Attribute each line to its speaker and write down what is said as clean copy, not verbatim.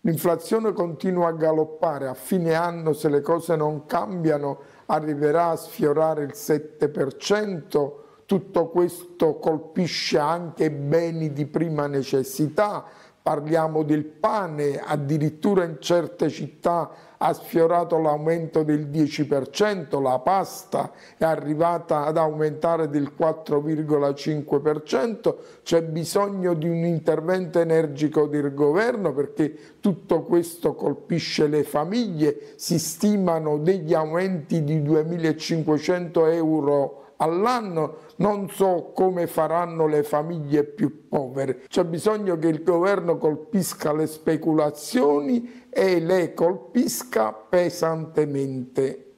Speaker 1: L'inflazione continua a galoppare, a fine anno se le cose non cambiano arriverà a sfiorare il 7%, tutto questo colpisce anche i beni di prima necessità, parliamo del pane, addirittura in certe città ha sfiorato l'aumento del 10%, la pasta è arrivata ad aumentare del 4,5%, c'è bisogno di un intervento energico del governo perché tutto questo colpisce le famiglie, si stimano degli aumenti di 2.500 euro all'anno, non so come faranno le famiglie più povere. C'è bisogno che il governo colpisca le speculazioni e le colpisca pesantemente.